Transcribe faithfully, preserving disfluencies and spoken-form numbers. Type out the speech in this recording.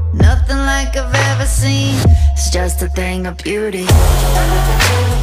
Nothing like I've ever seen. It's just a thing of beauty.